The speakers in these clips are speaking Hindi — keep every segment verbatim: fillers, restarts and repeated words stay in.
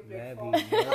मैं भी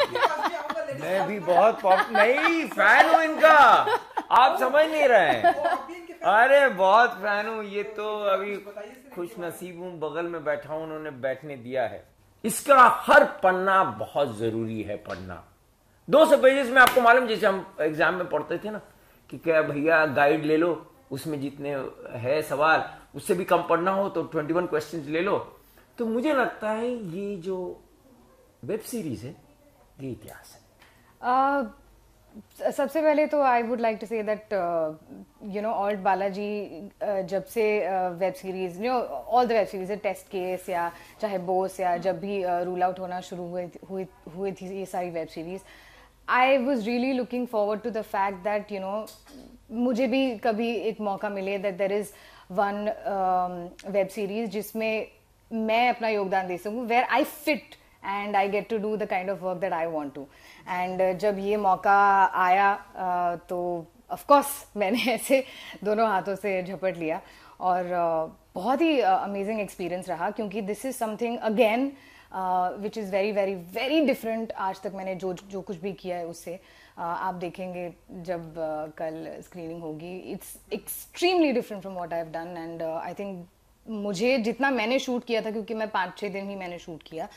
मैं भी बहुत पॉप नहीं फैन हूँ इनका, आप समझ नहीं रहे हैं। अरे बहुत फैन हूँ, ये तो अभी खुश नसीब हूँ, बगल में बैठा हूँ, उन्होंने बैठने दिया है। इसका हर पन्ना बहुत जरूरी है पढ़ना। दो सौ पेजेस में आपको मालूम, जैसे हम एग्जाम में पढ़ते थे ना कि क्या भैया गाइड ले लो, उसमें जितने है सवाल उससे भी कम पढ़ना हो तो इक्कीस क्वेश्चंस ले लो। तो मुझे लगता है ये जो वेब सीरीज है ये इतिहास है। uh, सबसे पहले तो I would like to say that you know ALT Balaji जब से web series you know all the web series test case या चाहे बोस या जब भी रूल आउट होना शुरू हुए हुई हुई थी ये सारी web series, I was really looking forward to the fact that you know मुझे भी कभी एक मौका मिले that there is one web series जिसमें मैं अपना योगदान दे सकूं, where I fit and I get to do the kind of work that I want to. And uh, जब ये मौका आया uh, तो of course मैंने ऐसे दोनों हाथों से झपट लिया और uh, बहुत ही अमेजिंग uh, एक्सपीरियंस रहा, क्योंकि this is something again which is very very very different. आज तक मैंने जो जो कुछ भी किया है उससे uh, आप देखेंगे जब uh, कल स्क्रीनिंग होगी, it's extremely different from what I have done. And I think मुझे जितना मैंने शूट किया था, क्योंकि मैं पाँच छः दिन ही मैंने शूट किया,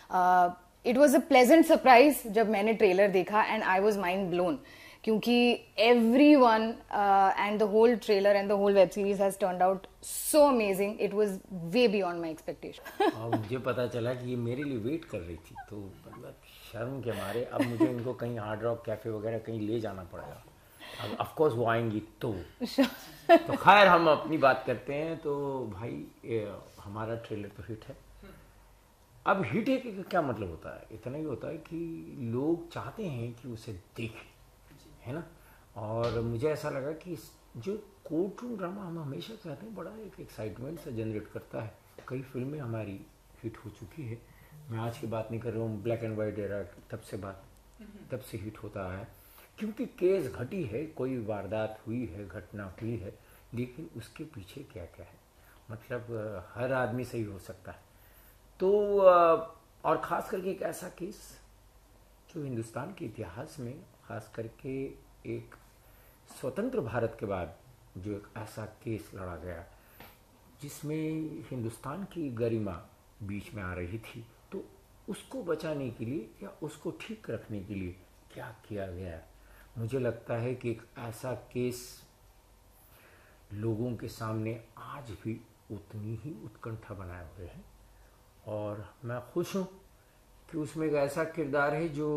it was a pleasant surprise जब मैंने ट्रेलर देखा and I was mind blown, क्योंकि everyone and the whole trailer and the whole web series has turned out so amazing. It was way beyond my expectation. और मुझे पता चला कि ये मेरे लिए वेट कर रही थी, तो मतलब शर्म के मारे अब मुझे इनको कहीं हार्ड रॉक कैफे वगैरह कहीं ले जाना पड़ेगा। अब ऑफ कोर्स वो आएंगी तो तो खैर हम अपनी बात करते हैं। तो भाई ये, हमारा ट्रेलर तो हिट है। अब हिट है कि क्या मतलब होता है, इतना ही होता है कि लोग चाहते हैं कि उसे देखें, है ना। और मुझे ऐसा लगा कि जो कोर्ट रूम ड्रामा हम हमेशा कहते हैं बड़ा एक एक्साइटमेंट से जनरेट करता है। कई फिल्में हमारी हिट हो चुकी है, मैं आज की बात नहीं कर रहा हूँ, ब्लैक एंड वाइट एरा तब से बात तब से हिट होता है, क्योंकि केस घटी है, कोई वारदात हुई है, घटना हुई है, लेकिन उसके पीछे क्या क्या है, मतलब हर आदमी सही हो सकता है। तो और ख़ास करके एक ऐसा केस जो हिंदुस्तान के इतिहास में, ख़ास करके एक स्वतंत्र भारत के बाद जो एक ऐसा केस लड़ा गया जिसमें हिंदुस्तान की गरिमा बीच में आ रही थी, तो उसको बचाने के लिए या उसको ठीक रखने के लिए क्या किया गया। मुझे लगता है कि एक ऐसा केस लोगों के सामने आज भी उतनी ही उत्कंठा बनाए हुए है, और मैं खुश हूँ कि उसमें एक ऐसा किरदार है जो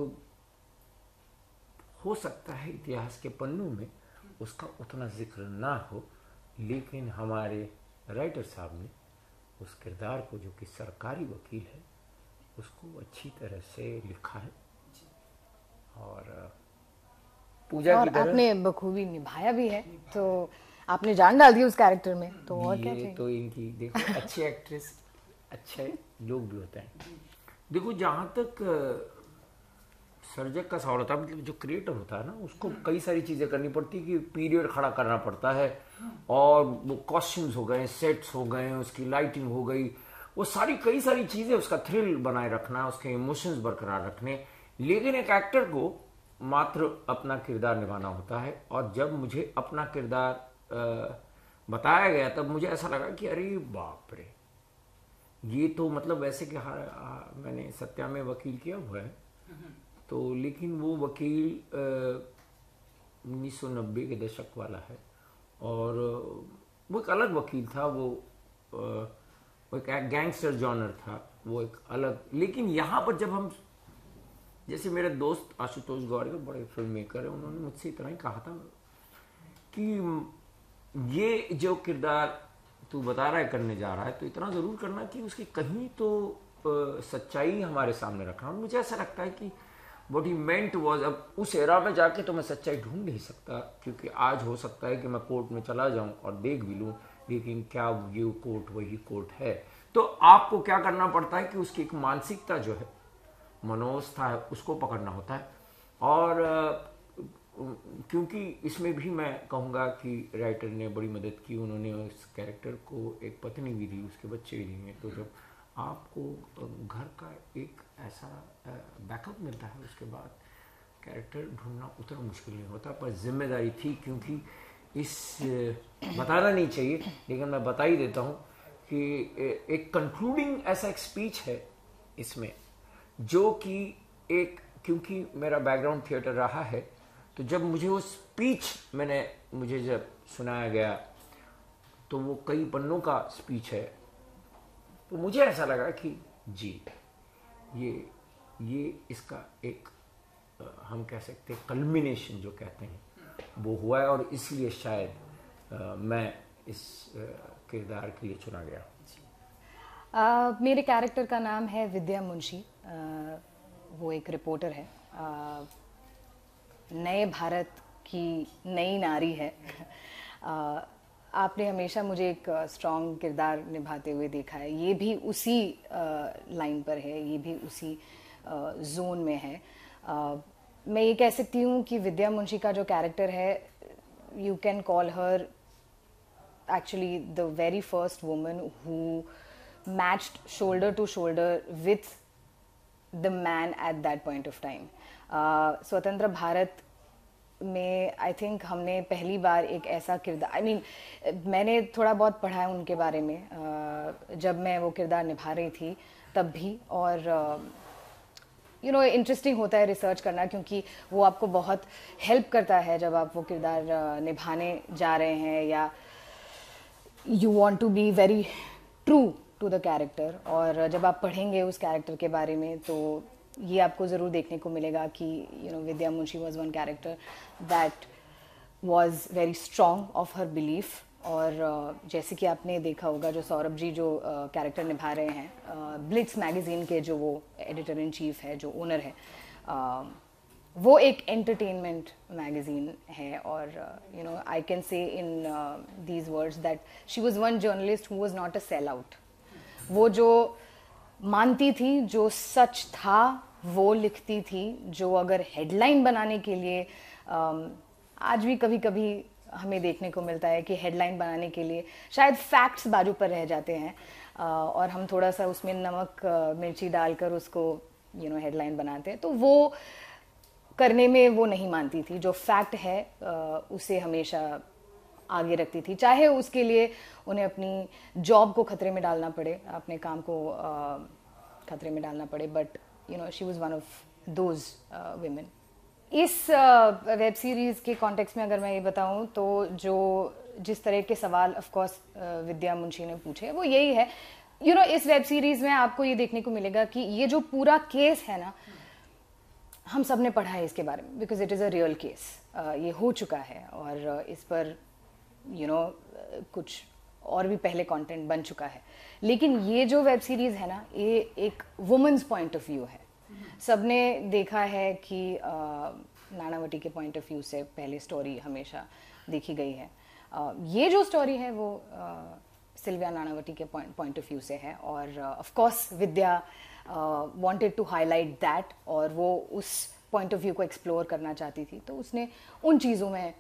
हो सकता है इतिहास के पन्नों में उसका उतना जिक्र ना हो, लेकिन हमारे राइटर साहब ने उस किरदार को, जो कि सरकारी वकील है, उसको अच्छी तरह से लिखा है और पूजा और की तरह आपने बखूबी निभाया भी है, तो आपने जान डाल दी उस कैरेक्टर में, तो और क्या चाहिए। तो इनकी देखो अच्छे एक्ट्रेस अच्छे लोग भी होते हैं। देखो जहाँ तक सर्जक का सवाल होता है, मतलब जो क्रिएटर होता है ना, उसको कई सारी चीज़ें करनी पड़ती है कि पीरियड खड़ा करना पड़ता है, और वो कॉस्ट्यूम्स हो गए, सेट्स हो गए, उसकी लाइटिंग हो गई, वो सारी कई सारी चीज़ें, उसका थ्रिल बनाए रखना, उसके इमोशंस बरकरार रखने। लेकिन एक एक्टर को मात्र अपना किरदार निभाना होता है, और जब मुझे अपना किरदार बताया गया तब मुझे ऐसा लगा कि अरे बाप रे, ये तो मतलब वैसे कि हाँ, हाँ मैंने सत्या में वकील किया हुआ है, तो लेकिन वो वकील उन्नीस सौ नब्बे के दशक वाला है, और वो एक अलग वकील था, वो वो एक गैंगस्टर जॉनर था, वो एक अलग। लेकिन यहाँ पर जब हम, जैसे मेरे दोस्त आशुतोष गौड़ बड़े फिल्म मेकर है, उन्होंने मुझसे इतना ही कहा था कि ये जो किरदार तू बता रहा है करने जा रहा है, तो इतना ज़रूर करना कि उसकी कहीं तो आ, सच्चाई हमारे सामने रखना। मुझे ऐसा लगता है कि व्हाट ही मेंट वाज, अब उस एरा में जाके तो मैं सच्चाई ढूंढ नहीं सकता, क्योंकि आज हो सकता है कि मैं कोर्ट में चला जाऊं और देख भी लूं, लेकिन क्या ये कोर्ट वही कोर्ट है। तो आपको क्या करना पड़ता है कि उसकी एक मानसिकता जो है, मनोवस्था है, उसको पकड़ना होता है। और क्योंकि इसमें भी मैं कहूँगा कि राइटर ने बड़ी मदद की, उन्होंने उस कैरेक्टर को एक पत्नी भी दी, उसके बच्चे भी दिए। तो जब आपको घर का एक ऐसा बैकअप मिलता है, उसके बाद कैरेक्टर ढूंढना उतना मुश्किल नहीं होता। पर जिम्मेदारी थी, क्योंकि इस बताना नहीं चाहिए लेकिन मैं बता ही देता हूँ कि एक कंक्लूडिंग ऐसा एक स्पीच है इसमें, जो कि एक, क्योंकि मेरा बैकग्राउंड थिएटर रहा है, तो जब मुझे वो स्पीच मैंने मुझे जब सुनाया गया तो वो कई पन्नों का स्पीच है, तो मुझे ऐसा लगा कि जी ये ये इसका एक हम कह सकते हैं कल्मिनेशन जो कहते हैं वो हुआ है, और इसलिए शायद आ, मैं इस आ, किरदार के लिए चुना गया। uh, मेरे कैरेक्टर का नाम है विद्या मुंशी। uh, वो एक रिपोर्टर है, uh, नए भारत की नई नारी है। uh, आपने हमेशा मुझे एक स्ट्रॉन्ग uh, किरदार निभाते हुए देखा है, ये भी उसी लाइन uh, पर है, ये भी उसी जोन uh, में है। uh, मैं ये कह सकती हूँ कि विद्या मुंशी का जो कैरेक्टर है, you can call her actually the very first woman who matched shoulder to shoulder with the man at that point of time. uh, स्वतंत्र भारत में आई थिंक हमने पहली बार एक ऐसा किरदार, आई I मीन mean, मैंने थोड़ा बहुत पढ़ा है उनके बारे में uh, जब मैं वो किरदार निभा रही थी तब भी, और यू नो इंटरेस्टिंग होता है रिसर्च करना, क्योंकि वो आपको बहुत हेल्प करता है जब आप वो किरदार uh, निभाने जा रहे हैं, या you want to be very true to the character. और जब आप पढ़ेंगे उस कैरेक्टर के बारे में तो ये आपको ज़रूर देखने को मिलेगा कि you know Vidya Munshi was one character that was very strong of her belief. और uh, जैसे कि आपने देखा होगा, जो सौरभ जी जो कैरेक्टर uh, निभा रहे हैं, ब्लिट्स uh, मैगज़ीन के जो वो एडिटर इन चीफ है, जो ओनर है, uh, वो एक एंटरटेनमेंट मैगज़ीन है। और you know I can say in these words that she was one journalist who was not a sell out. वो जो मानती थी, जो सच था वो लिखती थी, जो अगर हेडलाइन बनाने के लिए um, आज भी कभी कभी हमें देखने को मिलता है कि हेडलाइन बनाने के लिए शायद फैक्ट्स बाजू पर रह जाते हैं, uh, और हम थोड़ा सा उसमें नमक uh, मिर्ची डालकर उसको यू नो हेडलाइन बनाते हैं, तो वो करने में वो नहीं मानती थी। जो फैक्ट है उसे हमेशा आगे रखती थी, चाहे उसके लिए उन्हें अपनी जॉब को खतरे में डालना पड़े, अपने काम को खतरे में डालना पड़े, but you know she was one of those women. इस वेब सीरीज़ के कॉन्टेक्स्ट में अगर मैं ये बताऊं तो जो जिस तरह के सवाल ऑफ कोर्स विद्या मुंशी ने पूछे वो यही है, यू नो इस वेब सीरीज़ में आपको ये देखने को मिलेगा कि ये जो पूरा केस है ना, हम सब ने पढ़ा है इसके बारे में, because it is a real case, ये हो चुका है, और uh, इस पर यू you नो know, कुछ और भी पहले कंटेंट बन चुका है। लेकिन ये जो वेब सीरीज़ है ना, ये एक वुमेन्स पॉइंट ऑफ व्यू है। सबने देखा है कि uh, नानावटी के पॉइंट ऑफ व्यू से पहले स्टोरी हमेशा देखी गई है। uh, ये जो स्टोरी है वो सिल्विया uh, नानावटी के पॉइंट ऑफ व्यू से है, और of course Vidya wanted to highlight that, और वो उस पॉइंट ऑफ व्यू को एक्सप्लोर करना चाहती थी, तो उसने उन चीज़ों में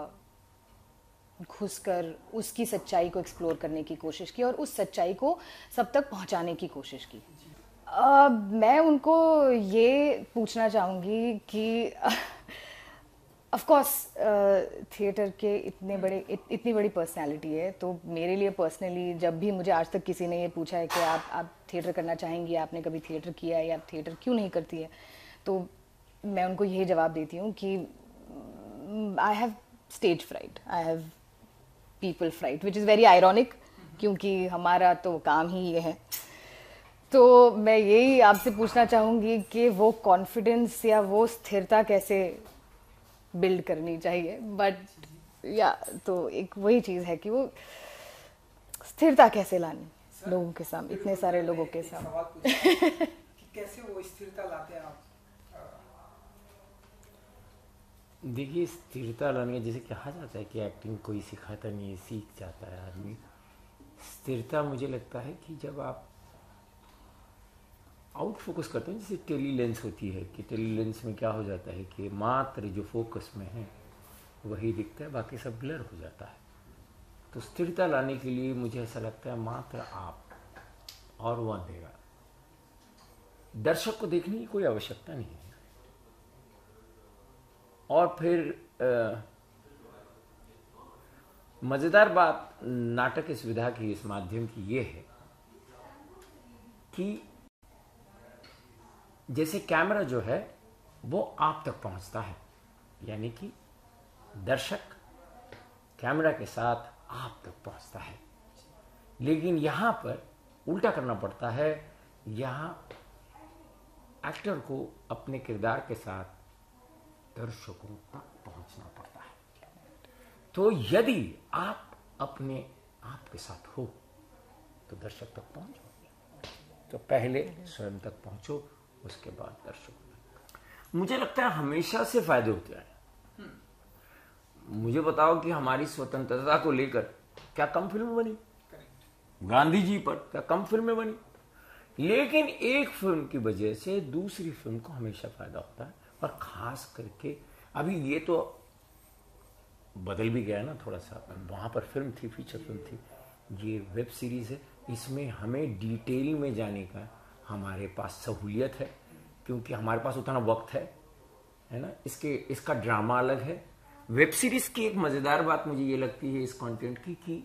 uh, घुसकर उसकी सच्चाई को एक्सप्लोर करने की कोशिश की और उस सच्चाई को सब तक पहुंचाने की कोशिश की। uh, मैं उनको ये पूछना चाहूँगी कि ऑफ कोर्स थिएटर के इतने बड़े इत, इतनी बड़ी पर्सनालिटी है, तो मेरे लिए पर्सनली जब भी मुझे आज तक किसी ने ये पूछा है कि आप आप थिएटर करना चाहेंगी, आपने कभी थिएटर किया है या आप थिएटर क्यों नहीं करती है, तो मैं उनको यही जवाब देती हूँ कि I have stage fright, I have people fright, which is very ironic, क्योंकि हमारा तो काम ही ये है। तो मैं यही आपसे पूछना चाहूँगी कि वो कॉन्फिडेंस या वो स्थिरता कैसे बिल्ड करनी चाहिए, बट या तो एक वही चीज़ है कि वो स्थिरता कैसे लानी लोगों के सामने, इतने सारे लोगों के सामने। कैसे वो स्थिरता लाते हैं आप? देखिए, स्थिरता लाने, जैसे कहा जाता है कि एक्टिंग कोई सिखाता नहीं है, सीख जाता है आदमी। स्थिरता मुझे लगता है कि जब आप आउट फोकस करते हैं, जैसे टेली लेंस होती है, कि टेली लेंस में क्या हो जाता है कि मात्र जो फोकस में है वही दिखता है, बाकी सब ब्लर हो जाता है। तो स्थिरता लाने के लिए मुझे ऐसा लगता है मात्र आप और वो अंधेरा। दर्शक को देखने की कोई आवश्यकता नहीं है। और फिर आ, मजेदार बात नाटक इस विधा की, इस माध्यम की ये है कि जैसे कैमरा जो है वो आप तक पहुंचता है, यानी कि दर्शक कैमरा के साथ आप तक पहुंचता है, लेकिन यहां पर उल्टा करना पड़ता है। यहां एक्टर को अपने किरदार के साथ दर्शकों तक पहुंचना पड़ता है। तो यदि आप अपने आप के साथ हो तो दर्शक तक पहुंचो। तो पहले स्वयं तक पहुंचो, उसके बाद दर्शकों तक। मुझे लगता है हमेशा से फायदे होते हैं। मुझे बताओ कि हमारी स्वतंत्रता को लेकर क्या कम फिल्म बनी? गांधी जी पर क्या कम फिल्में बनी? लेकिन एक फिल्म की वजह से दूसरी फिल्म को हमेशा फायदा होता है। और खास करके अभी ये तो बदल भी गया ना थोड़ा सा। वहां पर फिल्म थी, फीचर फिल्म थी, ये वेब सीरीज है। इसमें हमें डिटेल में जाने का हमारे पास सहूलियत है, क्योंकि हमारे पास उतना वक्त है, है ना। इसके इसका ड्रामा अलग है। वेब सीरीज की एक मजेदार बात मुझे ये लगती है इस कंटेंट की कि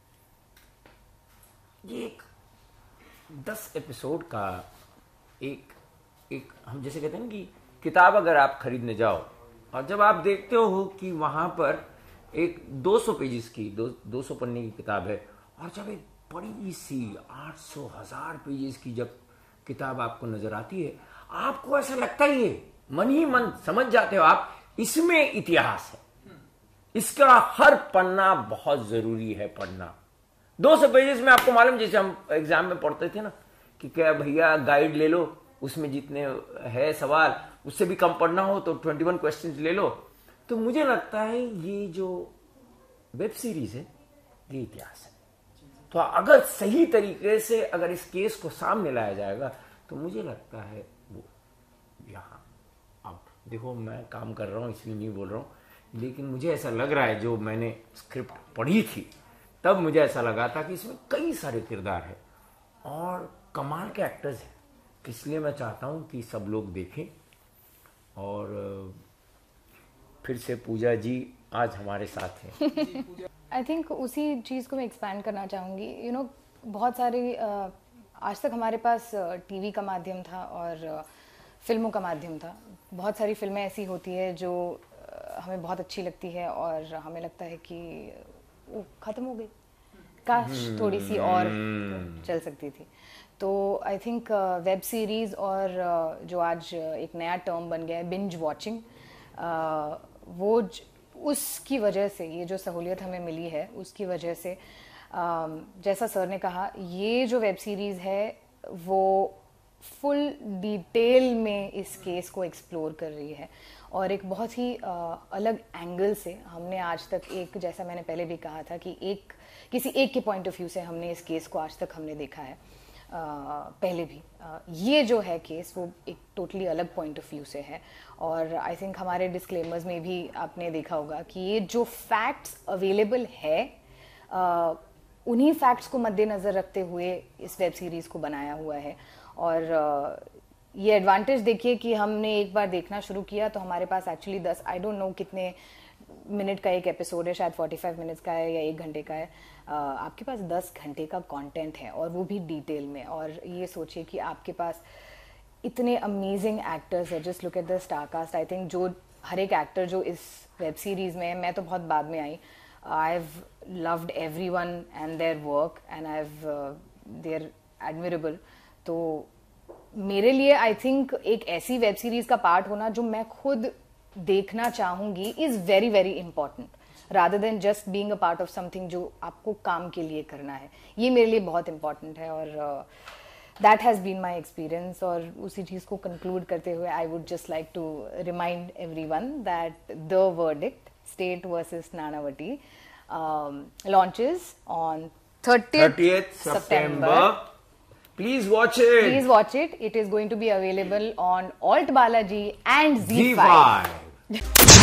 ये एक दस एपिसोड का एक एक हम जैसे कहते हैं ना कि किताब अगर आप खरीदने जाओ और जब आप देखते हो कि वहां पर एक दो सौ पेजेस की दो दो सौ पन्ने की किताब है, और जब एक बड़ी सी आठ सौ हजार पेजेस की जब किताब आपको नजर आती है, आपको ऐसा लगता ही है, मन ही मन समझ जाते हो आप, इसमें इतिहास है। इसका हर पन्ना बहुत जरूरी है पढ़ना। दो सौ पेजेस में आपको मालूम, जैसे हम एग्जाम में पढ़ते थे ना कि क्या भैया गाइड ले लो, उसमें जितने है सवाल उससे भी कम पढ़ना हो तो इक्कीस क्वेश्चंस ले लो। तो मुझे लगता है ये जो वेब सीरीज है ये इतिहास है। तो अगर सही तरीके से अगर इस केस को सामने लाया जाएगा तो मुझे लगता है वो यहां, अब देखो मैं काम कर रहा हूं इसलिए नहीं बोल रहा हूं, लेकिन मुझे ऐसा लग रहा है, जो मैंने स्क्रिप्ट पढ़ी थी तब मुझे ऐसा लगा था कि इसमें कई सारे किरदार हैं और कमाल के एक्टर्स हैं। इसलिए मैं चाहता हूं कि सब लोग देखें। और फिर से पूजा जी आज हमारे साथ हैं। आई थिंक उसी चीज़ को मैं एक्सपैंड करना चाहूँगी। यू नो बहुत सारे uh, आज तक हमारे पास टीवी uh, का माध्यम था और uh, फिल्मों का माध्यम था। बहुत सारी फिल्में ऐसी होती है जो uh, हमें बहुत अच्छी लगती है और हमें लगता है कि वो ख़त्म हो गई, काश थोड़ी सी और चल सकती थी। तो आई थिंक वेब सीरीज़ और uh, जो आज uh, एक नया टर्म बन गया है बिंज वॉचिंग, uh, वो ज, उसकी वजह से ये जो सहूलियत हमें मिली है उसकी वजह से uh, जैसा सर ने कहा, ये जो वेब सीरीज़ है वो फुल डिटेल में इस केस को एक्सप्लोर कर रही है और एक बहुत ही uh, अलग एंगल से। हमने आज तक एक, जैसा मैंने पहले भी कहा था कि एक किसी एक के पॉइंट ऑफ व्यू से हमने इस केस को आज तक हमने देखा है। Uh, पहले भी uh, ये जो है केस वो एक टोटली अलग पॉइंट ऑफ व्यू से है। और आई थिंक हमारे डिस्क्लेमर्स में भी आपने देखा होगा कि ये जो फैक्ट्स अवेलेबल है uh, उन्हीं फैक्ट्स को मद्देनज़र रखते हुए इस वेब सीरीज़ को बनाया हुआ है। और uh, ये एडवांटेज देखिए कि हमने एक बार देखना शुरू किया तो हमारे पास एक्चुअली दस आई डोंट नो कितने मिनट का एक एपिसोड है, शायद पैंतालीस मिनट्स का है या एक घंटे का है। uh, आपके पास दस घंटे का कंटेंट है और वो भी डिटेल में। और ये सोचिए कि आपके पास इतने अमेजिंग एक्टर्स है। Just look at the star cast. I think जो हर एक एक्टर जो इस वेब सीरीज़ में है, मैं तो बहुत बाद में आई, I have loved everyone and their work and I have they are admirable. तो मेरे लिए आई थिंक एक ऐसी वेब सीरीज़ का पार्ट होना जो मैं खुद देखना चाहूँगी is very very important rather than just being a part of something जो आपको काम के लिए करना है। ये मेरे लिए बहुत इंपॉर्टेंट है और that has been my experience. और उसी चीज़ को कंक्लूड करते हुए I would just like to remind everyone that the verdict state versus Nanavati launches on thirtieth September. Please watch it. Please watch it. It is going to be available on Alt Balaji and Z five. Z five.